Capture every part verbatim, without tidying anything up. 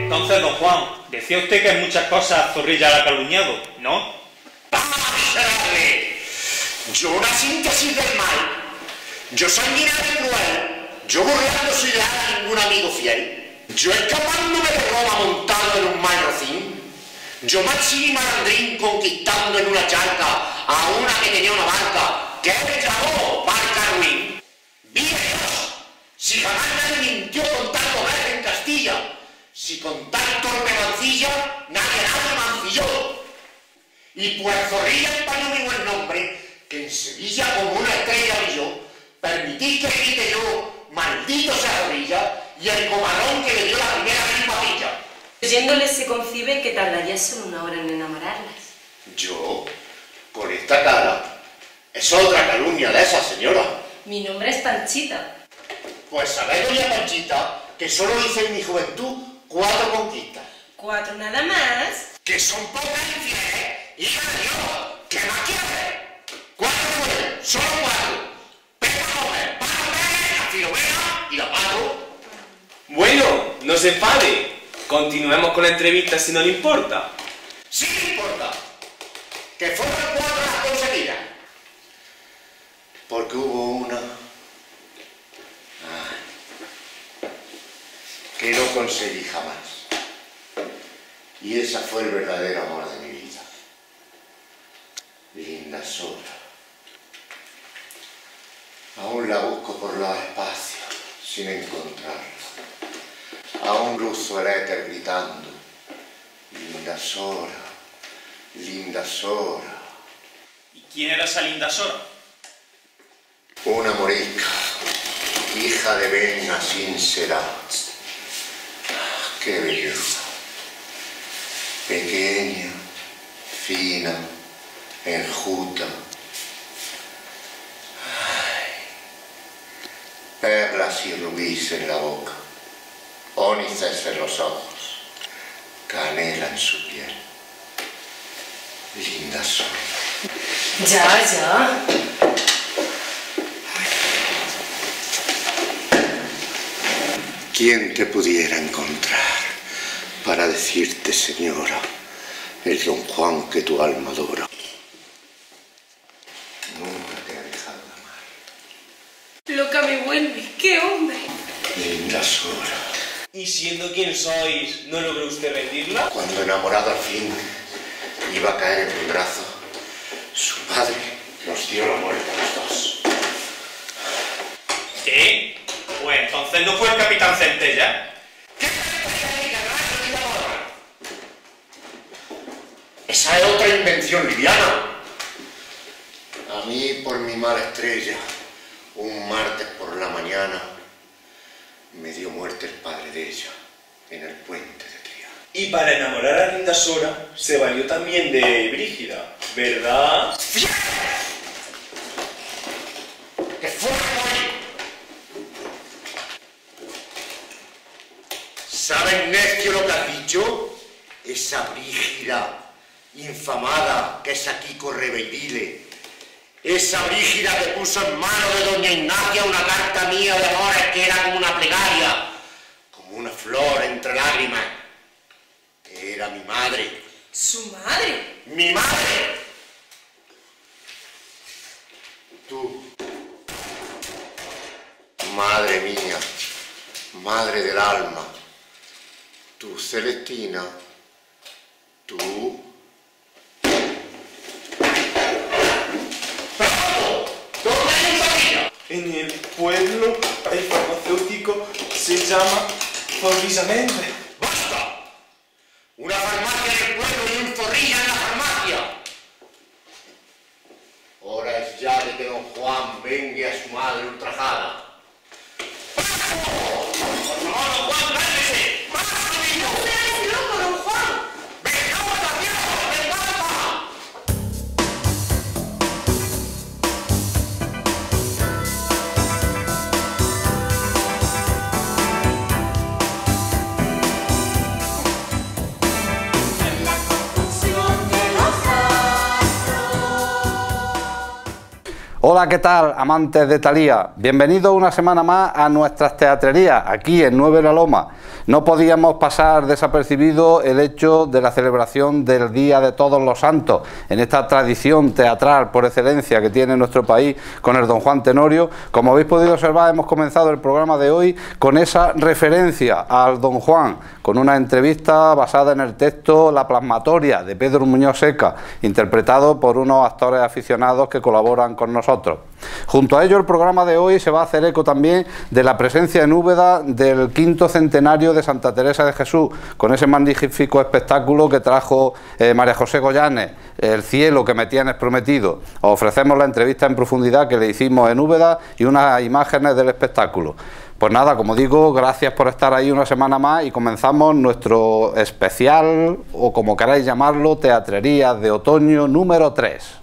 Entonces, don Juan, decía usted que en muchas cosas Zorrilla la ha calumniado, ¿no? ¡Vamos a darle! Yo una síntesis del mal. Yo sanguinario y cruel. Yo burlando su ideal a ningún amigo fiel. Yo escapándome de Roma montado en un mal rocín. Yo machín y malandrín conquistando en una charca a una que tenía una barca que me llamó barca ruin. ¡Vive Dios! Si jamás nadie mintió con tal poder en Castilla, si con tal torpe mancilla nadie nadie mancilló. Y pues Zorrilla empañó mi buen nombre, que en Sevilla como una estrella brilló, permitís que grite yo, maldito sea Zorrilla, y el comarrón que le dio la primera vez papilla. Oyéndoles se concibe que tardaría solo una hora en enamorarlas. Yo, con esta cara, es otra calumnia de esa señora. Mi nombre es Panchita. Pues sabéis, doña Panchita, que solo hice en mi juventud cuatro conquistas. ¿Cuatro nada más? Que son pocas infieles. ¡Hija de Dios! ¿Qué más quiere? Cuatro mujeres, solo cuatro. Pepa Gómez, Paco Pérez, la Filomena y la Paco. Bueno, no se enfade. Continuemos con la entrevista si no le importa. Sí me importa. Que fueron cuatro las conseguidas. Porque hubo una ah, que no conseguí jamás. Y esa fue el verdadero amor de mi vida. Linda Sora. Aún la busco por los espacios sin encontrarla. Aún cruzo el éter gritando. Linda Sora, linda Sora. ¿Y quién era esa linda Sora? Una morisca, hija de Venga sin será. ¡Qué belleza! Pequeña, fina, enjuta. Ay. Perlas y rubíes en la boca, ónices en los ojos, canela en su piel. Linda Sora. Ya, ya. ¿Quién te pudiera encontrar para decirte, señora, el don Juan que tu alma adora? Nunca te ha dejado de amar. Loca me vuelve. ¡Qué hombre! Linda Sora. Y siendo quien sois, ¿no logró usted rendirla? Cuando enamorado al fin iba a caer en mi brazo, su padre nos dio la muerte a los dos. ¿Sí? Pues entonces no fue el capitán Centella. ¿Qué? Esa es otra invención liviana. A mí, por mi mala estrella, un martes por la mañana, me dio muerte el padre de ella en el puente de Triana. Y para enamorar a Linda Sora, se valió también de Brígida, ¿verdad? ¡Que fuera hoy! ¿Sabes, necio, lo que has dicho? Esa Brígida infamada que es aquí correveidile. Esa Brígida que puso en manos de doña Ignacia una carta mía de amores que era como una plegaria, como una flor entre lágrimas. Era mi madre. ¿Su madre? ¡Mi madre! Tú, madre mía, madre del alma, tú, Celestina, tú... En el pueblo el farmacéutico se llama Zorrilla Méndez. ¡Basta! Una farmacia en el pueblo y un Zorrilla en la farmacia. Hora es ya de que don Juan vengue a su madre ultrajada. ¡Paso! ¡Por favor, don Juan, cálmese! ¡Paso, niño! ¡No seas loco, don Juan! ¡Vengamos a Dios! ¡Vengamos! Hola, ¿qué tal, amantes de Thalía? Bienvenidos una semana más a nuestras teatrerías, aquí en Nueve La Loma. No podíamos pasar desapercibido el hecho de la celebración del Día de Todos los Santos, en esta tradición teatral por excelencia que tiene nuestro país con el Don Juan Tenorio. Como habéis podido observar, hemos comenzado el programa de hoy con esa referencia al Don Juan, con una entrevista basada en el texto La Plasmatoria de Pedro Muñoz Seca, interpretado por unos actores aficionados que colaboran con nosotros. Junto a ello, el programa de hoy se va a hacer eco también de la presencia en Úbeda del quinto centenario de Santa Teresa de Jesús, con ese magnífico espectáculo que trajo eh, María José Goyanes, El cielo que me tienes prometido. Os ofrecemos la entrevista en profundidad que le hicimos en Úbeda y unas imágenes del espectáculo. Pues nada, como digo, gracias por estar ahí una semana más y comenzamos nuestro especial, o como queráis llamarlo, Teatrerías de Otoño número tres.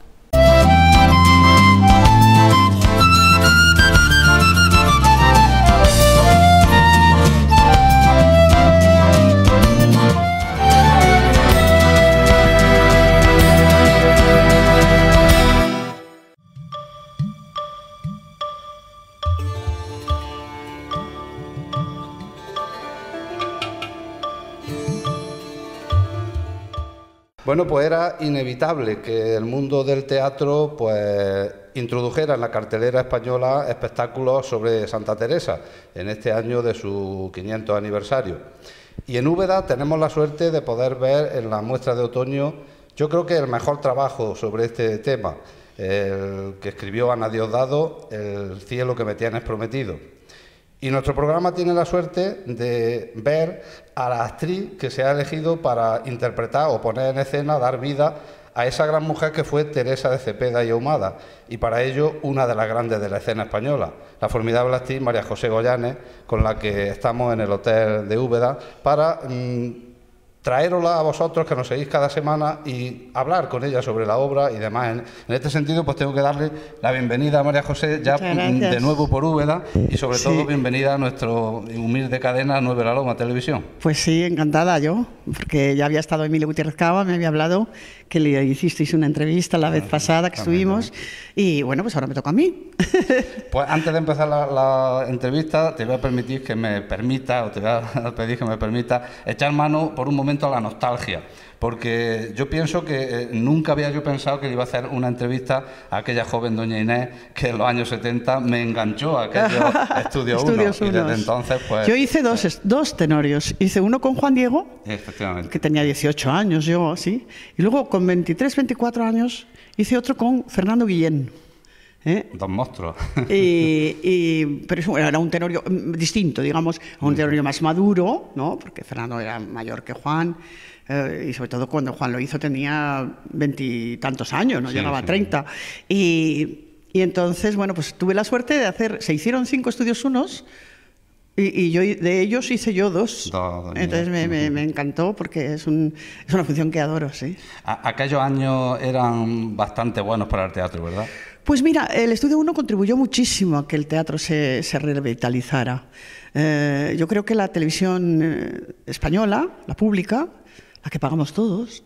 Bueno, pues era inevitable que el mundo del teatro pues introdujera en la cartelera española espectáculos sobre Santa Teresa en este año de su quinientos aniversario. Y en Úbeda tenemos la suerte de poder ver en la muestra de otoño, yo creo que el mejor trabajo sobre este tema, el que escribió Ana Diosdado, El cielo que me tienes prometido. Y nuestro programa tiene la suerte de ver a la actriz que se ha elegido para interpretar o poner en escena, dar vida a esa gran mujer que fue Teresa de Cepeda y Ahumada, y para ello una de las grandes de la escena española, la formidable actriz María José Goyanes, con la que estamos en el Hotel de Úbeda para mmm, traérosla a vosotros, que nos seguís cada semana, y hablar con ella sobre la obra y demás. En, en este sentido, pues tengo que darle la bienvenida a María José, ya de nuevo por Úbeda, y sobre sí. todo bienvenida a nuestro humilde cadena Nueve La Loma Televisión. Pues sí, encantada yo, porque ya había estado Emilio Gutiérrez Cava, me había hablado que le hicisteis una entrevista la vez pasada que estuvimos, y bueno, pues ahora me toca a mí. Pues antes de empezar la, la entrevista, te voy a permitir que me permita, o te voy a pedir que me permita, echar mano por un momento a la nostalgia, porque yo pienso que eh, nunca había yo pensado que le iba a hacer una entrevista a aquella joven doña Inés que en los años setenta me enganchó a aquellos Estudios uno, y desde entonces pues... Yo hice dos, eh, dos tenorios, hice uno con Juan Diego, efectivamente, que tenía dieciocho años yo, sí, y luego con veintitrés, veinticuatro años hice otro con Fernando Guillén. ¿Eh? Dos monstruos. Y, y, pero eso era un tenorio distinto, digamos, un tenorio más maduro, ¿no? Porque Fernando era mayor que Juan, eh, y sobre todo cuando Juan lo hizo tenía veintitantos años, no sí, llegaba sí. a treinta. Y, y entonces, bueno, pues tuve la suerte de hacer, se hicieron cinco estudios unos, y, y yo de ellos hice yo dos. dos entonces me, me, me encantó porque es, un, es una función que adoro, sí. A, aquellos años eran bastante buenos para el teatro, ¿verdad? Pues mira, el Estudio uno contribuyó muchísimo a que el teatro se, se revitalizara. Eh, yo creo que la televisión eh, española, la pública, la que pagamos todos,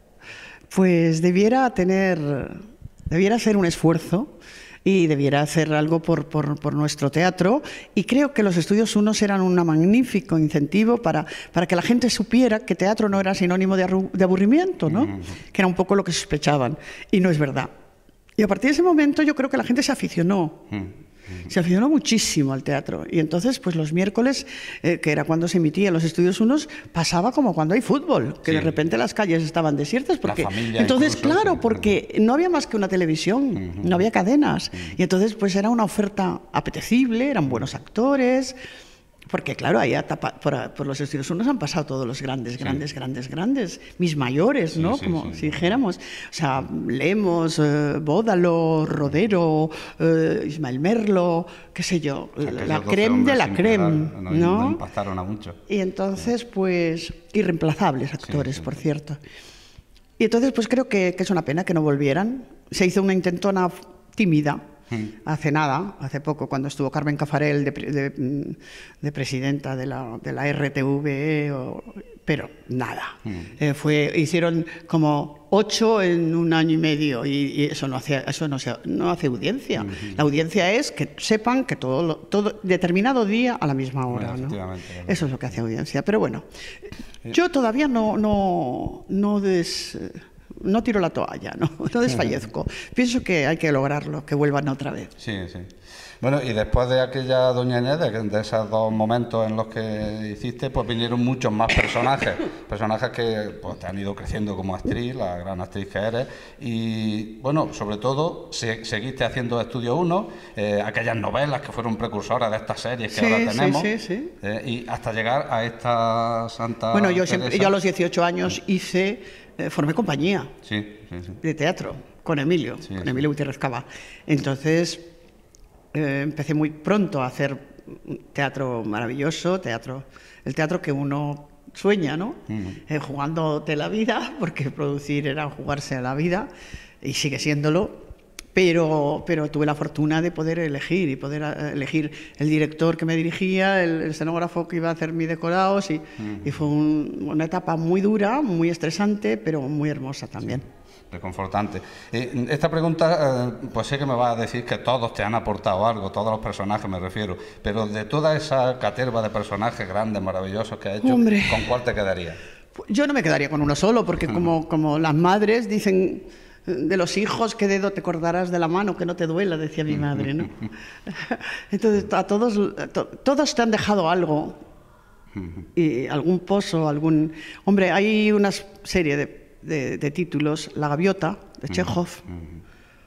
pues debiera tener, debiera hacer un esfuerzo y debiera hacer algo por, por, por nuestro teatro, y creo que los Estudios unos eran un magnífico incentivo para, para que la gente supiera que teatro no era sinónimo de, arru, de aburrimiento, ¿no? Mm. Que era un poco lo que sospechaban, y no es verdad. Y a partir de ese momento yo creo que la gente se aficionó, mm, mm. se aficionó muchísimo al teatro. Y entonces, pues los miércoles, eh, que era cuando se emitía los Estudios unos, pasaba como cuando hay fútbol, que sí. de repente las calles estaban desiertas. Porque, entonces, claro, sí. porque no había más que una televisión, mm-hmm. no había cadenas. Mm. Y entonces, pues era una oferta apetecible, eran buenos actores. Porque claro, ahí por, por los Estudios unos han pasado todos los grandes, grandes, sí. grandes, grandes, mis mayores, ¿no? Sí, sí, Como sí. si dijéramos. O sea, Lemos, eh, Bódalo, Rodero, eh, Ismael Merlo, qué sé yo, o sea, la creme de la creme, ¿no? ¿no? Impactaron a mucho. Y entonces, pues, irreemplazables actores, sí, sí. por cierto. Y entonces, pues creo que, que es una pena que no volvieran. Se hizo una intentona tímida. Hace nada, hace poco, cuando estuvo Carmen Cafarel de, de, de presidenta de la, de la R T V E, o, pero nada. Mm. Eh, fue, hicieron como ocho en un año y medio, y, y eso no hace, eso no, se, no hace audiencia. Uh-huh. La audiencia es que sepan que todo, lo, todo determinado día a la misma hora, bueno, ¿no? Eso es lo que hace audiencia. Pero bueno, yo todavía no, no, no, des, no tiro la toalla, no, no desfallezco. Pienso que hay que lograrlo, que vuelvan otra vez. Sí, sí. Bueno, y después de aquella Doña Inés, de, de esos dos momentos en los que hiciste, pues vinieron muchos más personajes, personajes que pues, te han ido creciendo como actriz, la gran actriz que eres, y bueno, sobre todo, se, seguiste haciendo Estudio uno, eh, aquellas novelas que fueron precursoras de estas series que sí, ahora tenemos, sí, sí, sí. Eh, y hasta llegar a esta Santa Bueno, yo, Teresa. siempre, yo a los dieciocho años hice, eh, formé compañía sí, sí, sí. de teatro con Emilio, sí, con sí. Emilio Gutiérrez Cava. Entonces... Eh, empecé muy pronto a hacer teatro maravilloso, teatro, el teatro que uno sueña, ¿no? Uh-huh. eh, jugándote la vida, porque producir era jugarse a la vida, y sigue siéndolo, pero, pero tuve la fortuna de poder elegir, y poder elegir el director que me dirigía, el, el escenógrafo que iba a hacer mis decorados, y, uh-huh. y fue un, una etapa muy dura, muy estresante, pero muy hermosa también. Sí. Reconfortante. Eh, esta pregunta, eh, pues sé que me vas a decir que todos te han aportado algo, todos los personajes me refiero, pero de toda esa caterva de personajes grandes, maravillosos que has hecho, Hombre, ¿con cuál te quedarías? Yo no me quedaría con uno solo, porque como, como las madres dicen de los hijos, ¿qué dedo te cortarás de la mano que no te duela?, decía mi madre, ¿no? Entonces, a todos, to, todos te han dejado algo, y algún pozo, algún... Hombre, hay una serie de De, de títulos, La gaviota, de Chekhov, uh-huh.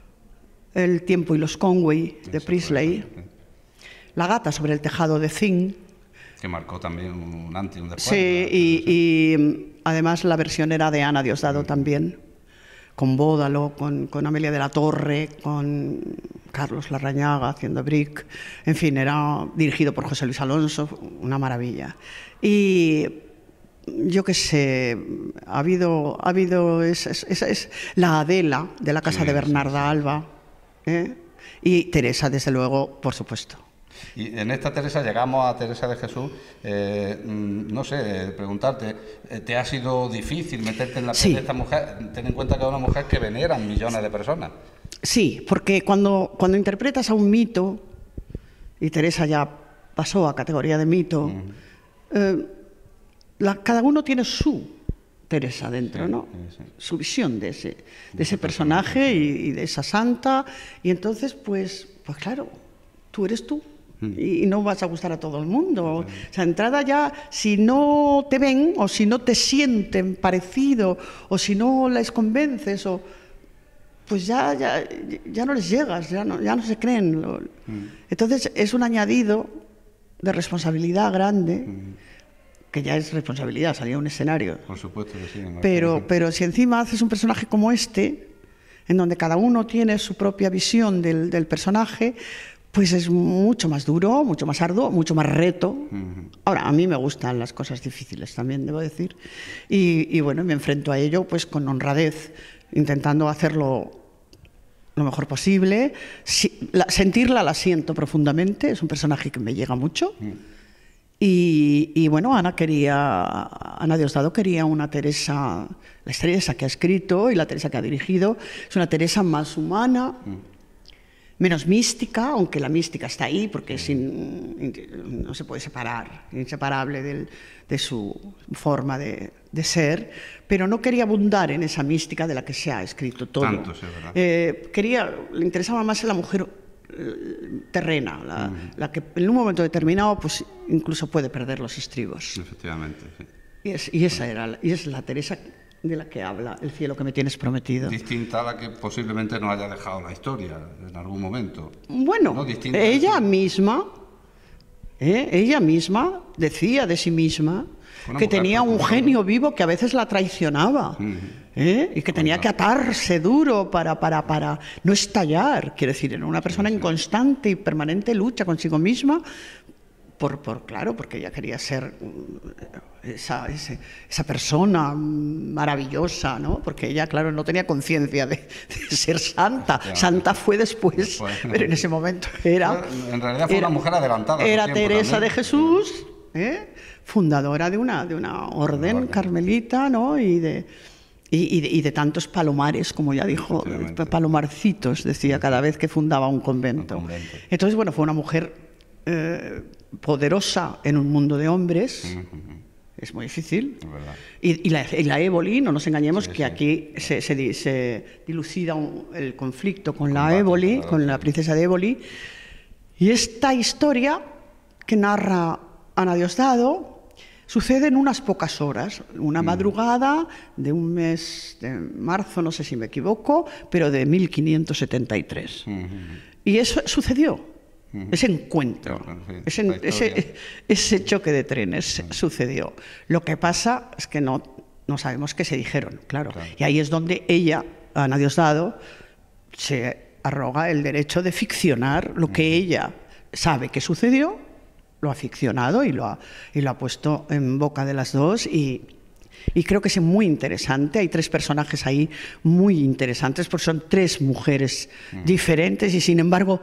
El tiempo y los Conway, de Eso Priestley, fue, La gata sobre el tejado, de Thing. Que marcó también un antes y un después. Sí, y, y además la versión era de Ana Diosdado uh-huh. también, con Bódalo, con, con Amelia de la Torre, con Carlos Larrañaga haciendo Brick. En fin, era dirigido por José Luis Alonso, una maravilla. Y... yo qué sé, ha habido, ha habido es, es, es, es la Adela, de la casa sí, de Bernarda sí, sí. Alba, ¿eh? Y Teresa, desde luego, por supuesto. Y en esta Teresa, llegamos a Teresa de Jesús, eh, no sé, preguntarte, ¿te ha sido difícil meterte en la piel sí. de esta mujer? Ten en cuenta que es una mujer que veneran millones de personas. Sí, porque cuando, cuando interpretas a un mito, y Teresa ya pasó a categoría de mito, uh-huh. eh, La, cada uno tiene su Teresa dentro, sí, ¿no? Sí, sí. Su visión de ese, de ese personaje y, y de esa santa. Y entonces, pues, pues claro, tú eres tú. Mm. Y, y no vas a gustar a todo el mundo. Sí. O sea, entrada ya, si no te ven o si no te sienten parecido o si no les convences, o, pues ya, ya, ya no les llegas, ya no, ya no se creen. Mm. Entonces, es un añadido de responsabilidad grande. Mm. Que ya es responsabilidad, salir a un escenario. Por supuesto que sí. Pero, pero si encima haces un personaje como este, en donde cada uno tiene su propia visión del, del personaje, pues es mucho más duro, mucho más arduo, mucho más reto. Uh-huh. Ahora, a mí me gustan las cosas difíciles también, debo decir. Y, y bueno, me enfrento a ello pues con honradez, intentando hacerlo lo mejor posible. Si, la, sentirla la siento profundamente, es un personaje que me llega mucho. Uh-huh. Y, y bueno, Ana quería, Ana Diosdado quería una Teresa, la Teresa que ha escrito y la Teresa que ha dirigido, es una Teresa más humana, mm. menos mística, aunque la mística está ahí porque es in, no se puede separar, inseparable del, de su forma de, de ser, pero no quería abundar en esa mística de la que se ha escrito todo. Tanto, sí, ¿verdad? Eh, quería, le interesaba más a la mujer terrena, la, uh-huh. la que en un momento determinado pues incluso puede perder los estribos. Efectivamente, sí. Y, es, y esa era, y es la Teresa de la que habla El cielo que me tienes prometido. Distinta a la que posiblemente nos haya dejado la historia en algún momento. Bueno, ¿no? Ella misma, ¿eh? ella misma decía de sí misma que tenía un genio vivo que a veces la traicionaba. Uh-huh. ¿Eh? Y que tenía que atarse duro para, para, para no estallar. Quiero decir, era una persona en constante y permanente lucha consigo misma, por, por claro, porque ella quería ser esa, ese, esa persona maravillosa, ¿no? Porque ella, claro, no tenía conciencia de, de ser santa. Santa fue después, después, pero en ese momento era... En realidad fue era, una mujer adelantada. Era Teresa también. de Jesús, ¿eh? Fundadora de una, de una orden, orden carmelita, ¿no? Y de... y, y, de, y de tantos palomares, como ya dijo, palomarcitos, decía cada vez que fundaba un convento. un convento. Entonces, bueno, fue una mujer eh, poderosa en un mundo de hombres. Uh-huh. Es muy difícil. Es y, y, la, y la éboli, no nos engañemos, sí, que sí. aquí se, se, se dilucida un, el conflicto con el la combate, éboli, claro, con la princesa de Éboli. Y esta historia que narra Ana Diosdado sucede en unas pocas horas, una mm. madrugada de un mes de marzo, no sé si me equivoco, pero de mil quinientos setenta y tres. Mm-hmm. Y eso sucedió. Ese encuentro, ese, ese, ese choque de trenes sucedió. Lo que pasa es que no, no sabemos qué se dijeron, claro. claro. Y ahí es donde ella, Ana Diosdado, se arroga el derecho de ficcionar lo que ella sabe que sucedió, lo ha ficcionado y lo ha, y lo ha puesto en boca de las dos. Y, y creo que es muy interesante. Hay tres personajes ahí muy interesantes, porque son tres mujeres uh-huh. diferentes y, sin embargo,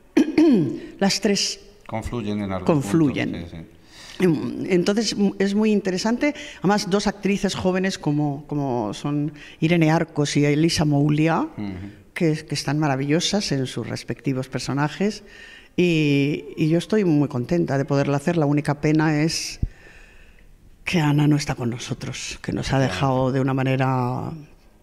las tres confluyen en algún confluyen. punto. Sí, sí. Entonces es muy interesante. Además, dos actrices jóvenes como, como son Irene Arcos y Elisa Moulia, uh-huh. que, que están maravillosas en sus respectivos personajes. Y, y yo estoy muy contenta de poderla hacer. La única pena es que Ana no está con nosotros, que nos ha dejado de una manera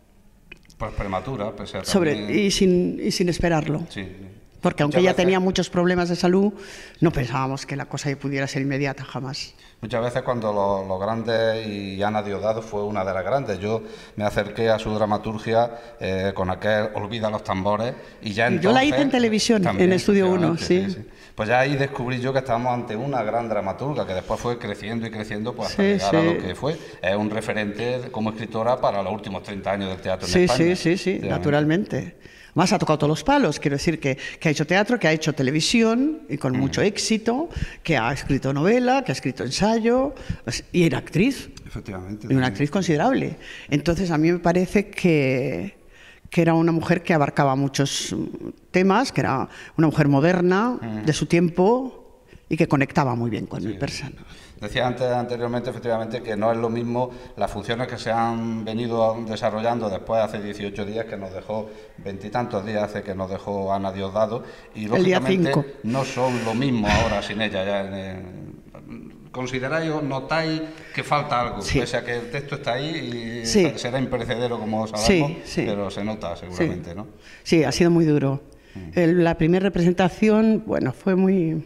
pues prematura, pese a sobre también... y sin y sin esperarlo. Sí. Porque aunque ella tenía muchos problemas de salud, no pensábamos que la cosa pudiera ser inmediata, jamás. Muchas veces cuando los lo grandes, y Ana Diosdado fue una de las grandes, yo me acerqué a su dramaturgia eh, con aquel Olvida los tambores, y ya entonces... Yo la hice en televisión, también, en Estudio uno, sí. Sí, sí. Pues ya ahí descubrí yo que estábamos ante una gran dramaturga, que después fue creciendo y creciendo pues, hasta sí, llegar sí. a lo que fue. Es un referente como escritora para los últimos treinta años del teatro en sí, España. Sí, sí, sí, naturalmente. Más ha tocado todos los palos, quiero decir que, que ha hecho teatro, que ha hecho televisión y con mm. mucho éxito, que ha escrito novela, que ha escrito ensayo y era actriz. Efectivamente. Y una actriz considerable. Entonces a mí me parece que, que era una mujer que abarcaba muchos temas, que era una mujer moderna mm. de su tiempo y que conectaba muy bien con sí. el persona. Decía antes, anteriormente, efectivamente, que no es lo mismo las funciones que se han venido desarrollando después, hace dieciocho días, que nos dejó, veintitantos días hace que nos dejó Ana Diosdado, y lógicamente no son lo mismo ahora sin ella. Ya, ¿consideráis o notáis que falta algo? Sí. Pese a que el texto está ahí y sí. será imperecedero, como sabemos, sí, sí. pero se nota seguramente, sí. ¿no? Sí, ha sido muy duro. Mm. El, la primera representación, bueno, fue muy...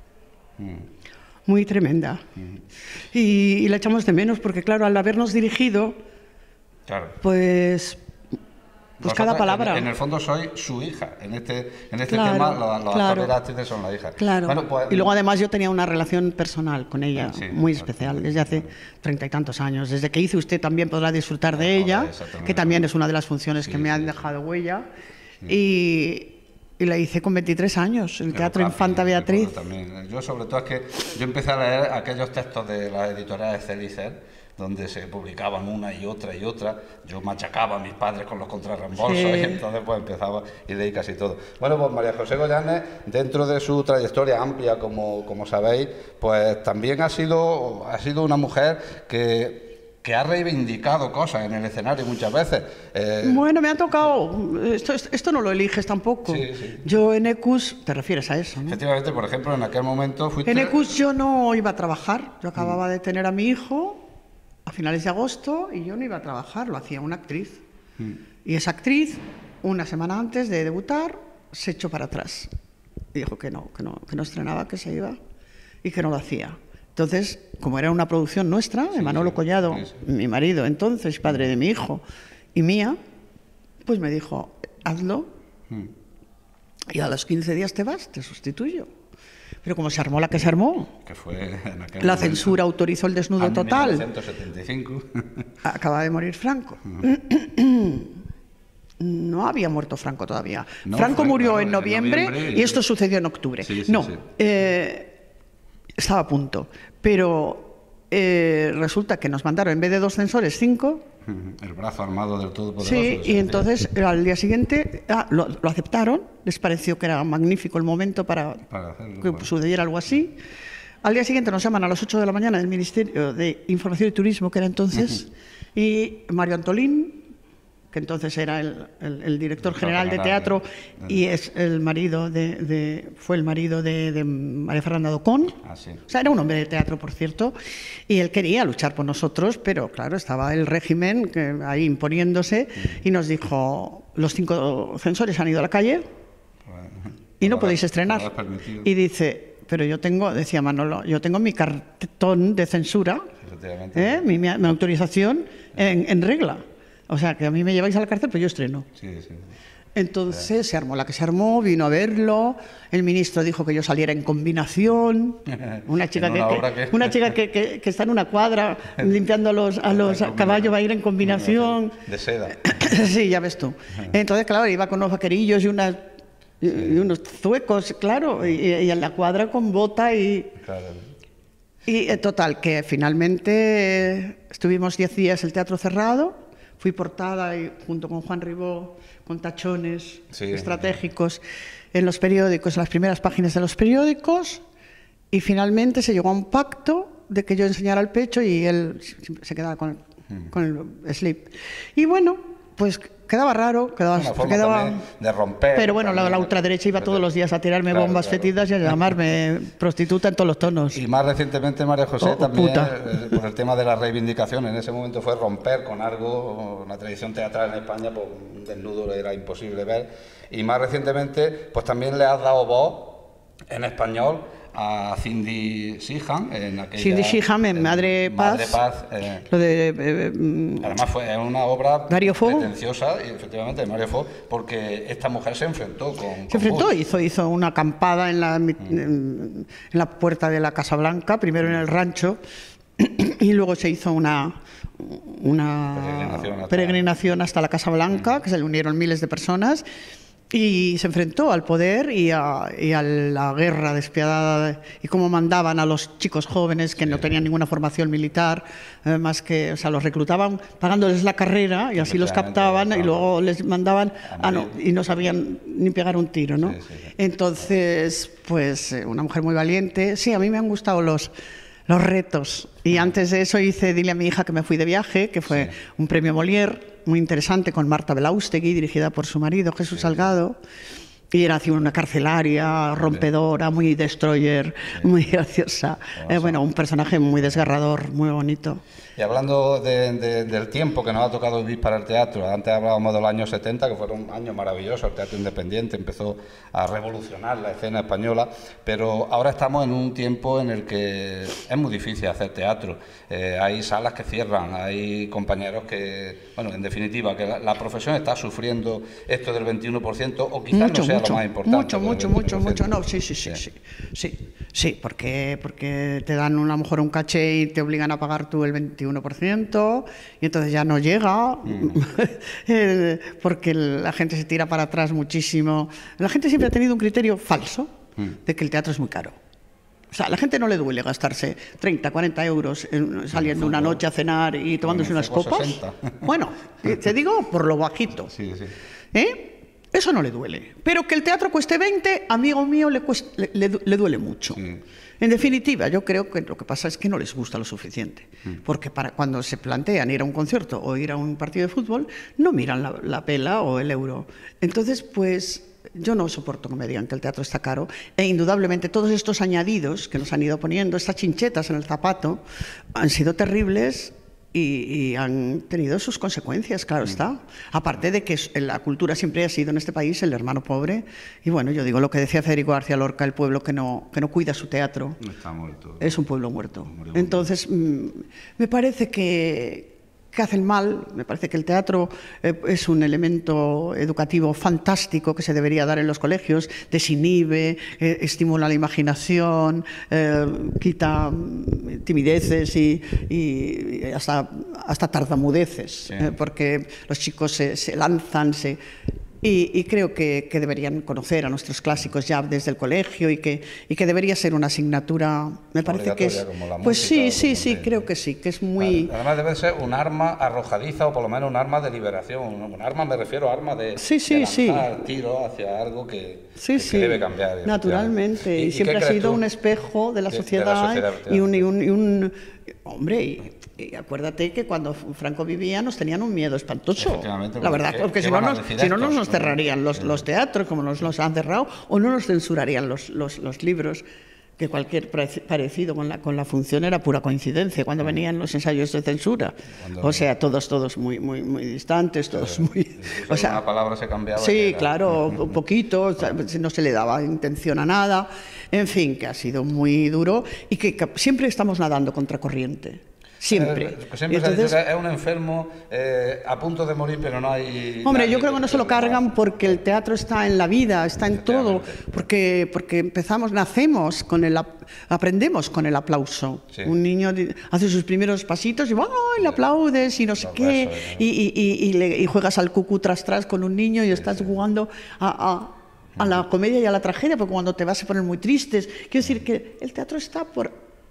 Mm. muy tremenda. Uh-huh. y, y la echamos de menos porque, claro, al habernos dirigido, claro. pues, pues cada palabra... En, en el fondo soy su hija. En este, en este claro, tema los, los claro. actores actrices son la hija. Claro. Bueno, pues, y luego además yo tenía una relación personal con ella, sí, muy claro, especial, desde hace treinta y tantos años. Desde que hice Usted también podrá disfrutar de ella, que también es una de las funciones sí, que me sí, han dejado sí. huella. Sí. Y... Y la hice con veintitrés años, en el Teatro rápido, Infanta Beatriz. También. Yo, sobre todo, es que yo empecé a leer aquellos textos de las editoriales Celicer, donde se publicaban una y otra y otra. Yo machacaba a mis padres con los contrarreembolsos, sí. y entonces pues empezaba y leí casi todo. Bueno, pues María José Goyanes, dentro de su trayectoria amplia, como, como sabéis, pues también ha sido, ha sido una mujer que... que ha reivindicado cosas en el escenario muchas veces. Eh... Bueno, me ha tocado... Esto, esto no lo eliges tampoco. Sí, sí. Yo en ECUS... ¿Te refieres a eso, no? Efectivamente, por ejemplo, en aquel momento fuiste... En ECUS yo no iba a trabajar. Yo acababa mm. de tener a mi hijo a finales de agosto y yo no iba a trabajar, lo hacía una actriz. Mm. Y esa actriz, una semana antes de debutar, se echó para atrás. Y dijo que no, que no, que no estrenaba, que se iba y que no lo hacía. Entonces, como era una producción nuestra, de Manolo sí, Collado, sí, sí. mi marido entonces, padre de mi hijo, y mía, pues me dijo, hazlo, mm. y a los quince días te vas, te sustituyo. Pero como se armó la que se armó, que fue en aquel la momento, censura autorizó el desnudo total. mil novecientos setenta y cinco. Acaba de morir Franco. Mm. No había muerto Franco todavía. No, Franco fue, murió claro, en, noviembre, en noviembre y, y esto sucedió en octubre. Sí, sí, no, sí. Eh, estaba a punto, pero eh, resulta que nos mandaron en vez de dos censores, cinco. El brazo armado del Todopoderoso. Sí, y entonces al día siguiente ah, lo, lo aceptaron, les pareció que era magnífico el momento para, para hacerlo, que bueno. sucediera algo así. Al día siguiente nos llaman a las ocho de la mañana del Ministerio de Información y Turismo, que era entonces, uh-huh. y Mario Antolín que entonces era el, el, el director general de general, teatro de, de, y es el marido de, de fue el marido de, de María Fernanda Docón. Ah, sí. O sea, era un hombre de teatro, por cierto, y él quería luchar por nosotros, pero claro, estaba el régimen que, ahí imponiéndose y nos dijo, los cinco censores han ido a la calle y no podéis estrenar. Y dice, pero yo tengo, decía Manolo, yo tengo mi cartón de censura, ¿eh? mi, mi, mi autorización en, en regla. O sea, que a mí me lleváis a la cárcel, pues yo estreno. Sí, sí. Entonces se armó la que se armó, vino a verlo, el ministro dijo que yo saliera en combinación, una chica, que, una que, que... Una chica que, que, que está en una cuadra limpiando a los, a los caballos, va a ir en combinación. De seda. Sí, ya ves tú. Entonces, claro, iba con unos vaquerillos y, unas, y, y unos zuecos, claro, y, y en la cuadra con bota y... Claro. Y total, que finalmente estuvimos diez días el teatro cerrado, fui portada y, junto con Juan Ribó, con tachones sí, estratégicos en los periódicos, en las primeras páginas de los periódicos, y finalmente se llegó a un pacto de que yo enseñara el pecho y él se quedaba con, mm. con el slip. Y bueno, pues quedaba raro, quedaba... Una forma quedaba de romper. Pero bueno, la, la ultraderecha iba todos los días a tirarme claro, bombas claro. fetidas y a llamarme prostituta en todos los tonos. Y más recientemente, María José, oh, también puta. eh, por el tema de la reivindicación, en ese momento fue romper con algo, una tradición teatral en España, pues un desnudo era imposible ver. Y más recientemente, pues también le has dado voz en español a Cindy Sheehan en aquella... Cindy Sheehan en Madre Paz. Madre Paz eh, lo de, eh, además fue una obra Mario Fo. pretenciosa, y efectivamente, de Mario Fo, porque esta mujer se enfrentó con... Se con enfrentó, Bush. hizo, hizo una acampada en la, mm. en, en la puerta de la Casa Blanca, primero en el rancho, y luego se hizo una... una peregrinación hasta, peregrinación hasta la Casa Blanca, mm. que se le unieron miles de personas, y se enfrentó al poder y a, y a la guerra despiadada de, y cómo mandaban a los chicos jóvenes que sí. no tenían ninguna formación militar, eh, más que, o sea, los reclutaban pagándoles la carrera y así los captaban y luego les mandaban a no, y no sabían ni pegar un tiro, ¿no? Sí, sí, sí. Entonces, pues una mujer muy valiente. Sí, a mí me han gustado los... los retos. Y antes de eso hice Dile a mi hija que me fui de viaje, que fue sí. un premio Molière muy interesante con Marta Belaustegui, dirigida por su marido Jesús sí. Salgado. Y era así una carcelaria, rompedora, muy destroyer, sí. muy graciosa. Eh, bueno, un personaje muy desgarrador, muy bonito. Y hablando de, de, del tiempo que nos ha tocado vivir para el teatro, antes hablábamos de los años setenta, que fueron años maravillosos, el teatro independiente empezó a revolucionar la escena española, pero ahora estamos en un tiempo en el que es muy difícil hacer teatro. Eh, hay salas que cierran, hay compañeros que, bueno, en definitiva, que la, la profesión está sufriendo esto del veintiuno por ciento, o quizás mucho, no sea mucho, lo más importante. Mucho, mucho, mucho, mucho, no, sí, sí, sí, sí, sí, sí, porque, porque te dan a lo mejor un caché y te obligan a pagar tú el veintiuno por ciento y entonces ya no llega mm. porque la gente se tira para atrás muchísimo. La gente siempre ha tenido un criterio falso mm. de que el teatro es muy caro. O sea, a la gente no le duele gastarse treinta, cuarenta euros en, saliendo una noche a cenar y tomándose unas copas. sesenta. Bueno, te digo por lo bajito. Sí, sí. ¿Eh? Eso no le duele. Pero que el teatro cueste veinte, amigo mío, le, cuesta, le, le, le duele mucho. Sí. En definitiva, yo creo que lo que pasa es que no les gusta lo suficiente, porque para cuando se plantean ir a un concierto o ir a un partido de fútbol, no miran la, la pela o el euro. Entonces, pues yo no soporto que me digan que el teatro está caro, e indudablemente todos estos añadidos que nos han ido poniendo, estas chinchetas en el zapato, han sido terribles. Y, y han tenido sus consecuencias, claro está. Aparte de que la cultura siempre ha sido en este país el hermano pobre. Y bueno, yo digo lo que decía Federico García Lorca, el pueblo que no, que no cuida su teatro está muerto. Es un pueblo muerto. Entonces, mmm, me parece que... que hacen mal. Me parece que el teatro eh, es un elemento educativo fantástico que se debería dar en los colegios, desinhibe, eh, estimula la imaginación, eh, quita timideces y, y hasta, hasta tartamudeces, sí. eh, porque los chicos se, se lanzan, se... Y, y creo que, que deberían conocer a nuestros clásicos ya desde el colegio y que, y que debería ser una asignatura, me parece que es... Pues sí, sí, sí, creo que sí, que es muy... Además debe ser un arma arrojadiza o por lo menos un arma de liberación. Un arma, me refiero a arma de, sí, sí, de lanzar sí. tiro hacia algo que, sí, que, sí. que debe cambiar. Naturalmente, y, y siempre ¿y ha sido tú? un espejo de la de, sociedad, de la sociedad y, un, y, un, y un... Hombre, y Y acuérdate que cuando Franco vivía nos tenían un miedo espantoso. La verdad, ¿qué, porque qué si no, nos, si no estos? nos cerrarían los, los teatros, como nos los han cerrado, o no nos censurarían los, los, los libros, que cualquier parecido con la, con la función era pura coincidencia, cuando venían los ensayos de censura. Cuando o sea, todos todos muy muy muy distantes, todos muy... O sea, una palabra se cambiaba. Sí, era... claro, un poquito, o sea, no se le daba intención a nada. En fin, que ha sido muy duro y que, que siempre estamos nadando contra corriente. Siempre. Eh, siempre Entonces, se ha dicho que es un enfermo eh, a punto de morir, pero no hay... Hombre, yo creo que no se lo cargan porque el teatro está en la vida, está en todo, porque, porque empezamos, nacemos con el... aprendemos con el aplauso. Sí. Un niño hace sus primeros pasitos y ¡oh! Le aplaudes y no sé qué, eso, y, y, y, y, le, y juegas al cucú tras tras con un niño y estás sí, sí. jugando a... a a la comedia y a la tragedia, porque cuando te vas a poner muy tristes, quiero decir que el teatro está por...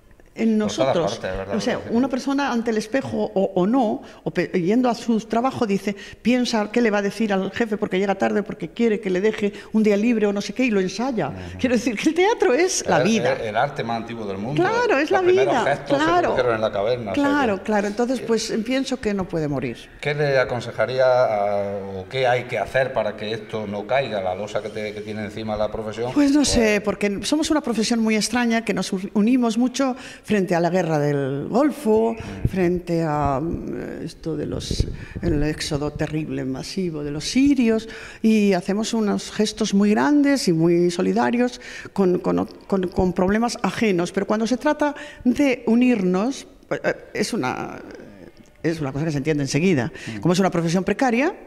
en nosotros. Parte, verdad, o sea, una persona ante el espejo o, o no, o yendo a su trabajo, dice, piensa qué le va a decir al jefe porque llega tarde, porque quiere que le deje un día libre o no sé qué, y lo ensaya. Uh-huh. Quiero decir que el teatro es el, la vida. El, el arte más antiguo del mundo. Claro, es la vida. Claro, en la caverna, claro, o sea, claro. Entonces, pues pienso que no puede morir. ¿Qué le aconsejaría a, o qué hay que hacer para que esto no caiga, la losa que, te, que tiene encima la profesión? Pues no sé, porque somos una profesión muy extraña, que nos unimos mucho frente a la guerra del Golfo, frente a esto de los el éxodo terrible, masivo de los sirios, y hacemos unos gestos muy grandes y muy solidarios con, con, con, con problemas ajenos, pero cuando se trata de unirnos, es una, es una cosa que se entiende enseguida. Como es una profesión precaria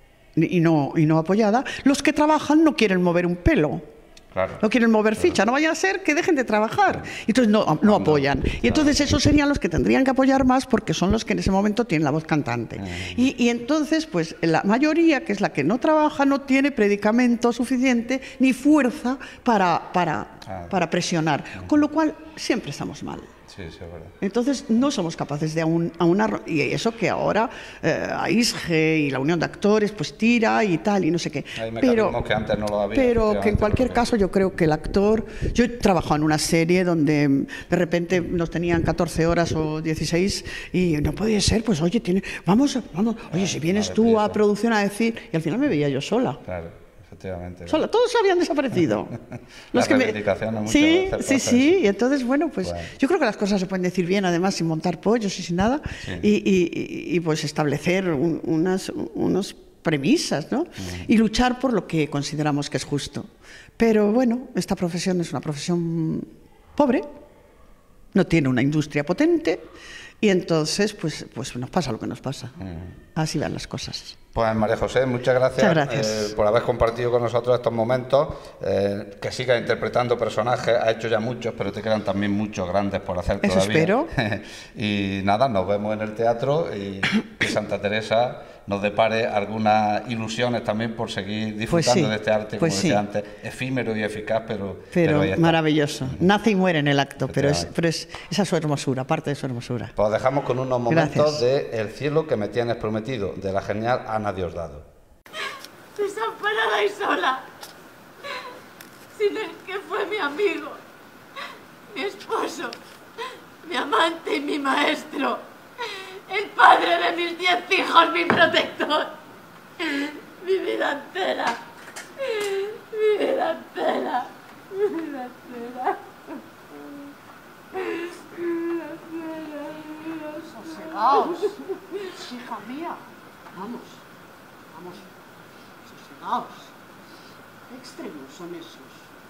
y no, y no apoyada, los que trabajan no quieren mover un pelo. Claro. No quieren mover ficha, no vaya a ser que dejen de trabajar. Y entonces no, no apoyan. Y entonces esos serían los que tendrían que apoyar más, porque son los que en ese momento tienen la voz cantante. Y, y entonces, pues la mayoría, que es la que no trabaja, no tiene predicamento suficiente ni fuerza para, para, para presionar. Con lo cual, siempre estamos mal. Sí, sí, es verdad. Entonces no somos capaces de aún, aunar, y eso que ahora eh, a I S G E y la Unión de Actores pues tira y tal y no sé qué. Pero que antes no lo había, pero que en cualquier caso yo creo que el actor, yo he trabajado en una serie donde de repente nos tenían catorce horas o dieciséis y no podía ser, pues oye, tiene, vamos, vamos, oye, si vienes tú a producción a decir, y al final me veía yo sola. Claro. Sola, todos habían desaparecido. Los que me... no sí, sí, sí, y entonces, bueno, pues bueno. Yo creo que las cosas se pueden decir bien, además, sin montar pollos y sin nada, sí. y, y, y pues establecer un, unas, unas premisas, ¿no? Uh-huh. Y luchar por lo que consideramos que es justo. Pero bueno, esta profesión es una profesión pobre, no tiene una industria potente, y entonces, pues, pues nos pasa lo que nos pasa. Uh-huh. Así van las cosas. Pues María José, muchas gracias, muchas gracias. Eh, por haber compartido con nosotros estos momentos, eh, que sigas interpretando personajes, has hecho ya muchos, pero te quedan también muchos grandes por hacer Eso todavía. Espero. Y nada, nos vemos en el teatro y que Santa Teresa nos depare algunas ilusiones también por seguir disfrutando pues sí, de este arte, pues como sí. decía antes, efímero y eficaz, pero... Pero, pero maravilloso. Nace y muere en el acto, pero, es, pero es, esa es su hermosura, parte de su hermosura. Pues dejamos con unos momentos Gracias. de El cielo que me tienes prometido, de la genial Ana Diosdado. Desamparada y sola, sin el que fue mi amigo, mi esposo, mi amante y mi maestro, el padre de mis diez hijos, mi protector, mi vida entera, mi vida entera, mi vida entera. Sosegaos, hija mía, vamos, vamos, sosegaos. ¿Qué extremos son esos?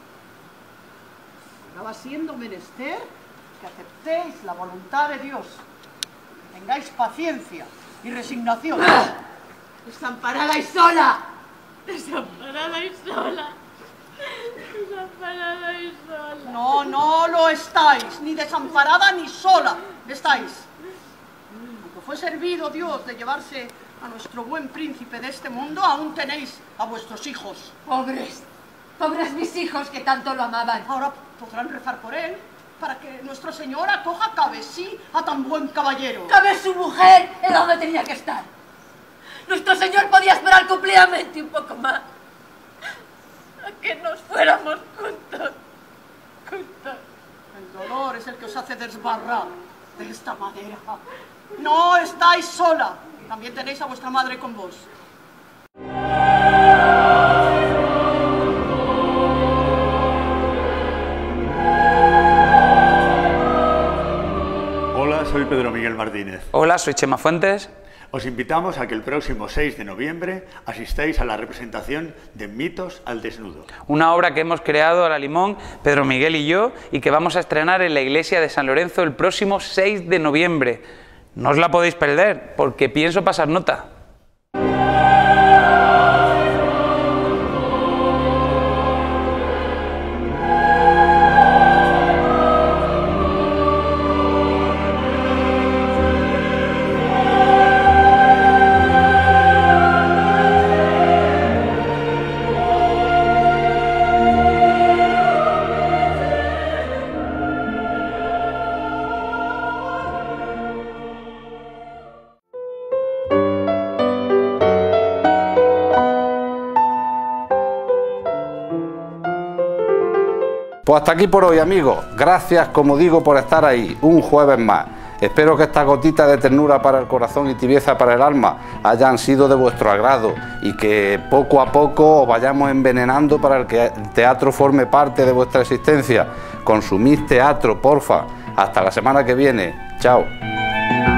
Ahora va siendo menester que aceptéis la voluntad de Dios, que tengáis paciencia y resignación. Desamparada y sola, desamparada y sola. Desamparada y sola. No, no lo estáis, ni desamparada ni sola estáis. Aunque fue servido Dios de llevarse a nuestro buen príncipe de este mundo, aún tenéis a vuestros hijos. Pobres, pobres mis hijos que tanto lo amaban. Ahora podrán rezar por él, para que nuestro Señor acoja cabe sí a tan buen caballero. Cabe su mujer en donde tenía que estar. Nuestro Señor podía esperar cumplidamente un poco más. A que nos fuéramos juntos, juntos. El dolor es el que os hace desbarrar de esta manera. No estáis sola. También tenéis a vuestra madre con vos. Hola, soy Pedro Miguel Martínez. Hola, soy Chema Fuentes. Os invitamos a que el próximo seis de noviembre asistáis a la representación de Mitos al Desnudo. Una obra que hemos creado a la Limón, Pedro Miguel y yo, y que vamos a estrenar en la iglesia de San Lorenzo el próximo seis de noviembre. No os la podéis perder, porque pienso pasar nota. Pues hasta aquí por hoy, amigos. Gracias, como digo, por estar ahí un jueves más. Espero que estas gotitas de ternura para el corazón y tibieza para el alma hayan sido de vuestro agrado y que poco a poco os vayamos envenenando para el que el teatro forme parte de vuestra existencia. Consumid teatro, porfa. Hasta la semana que viene. Chao.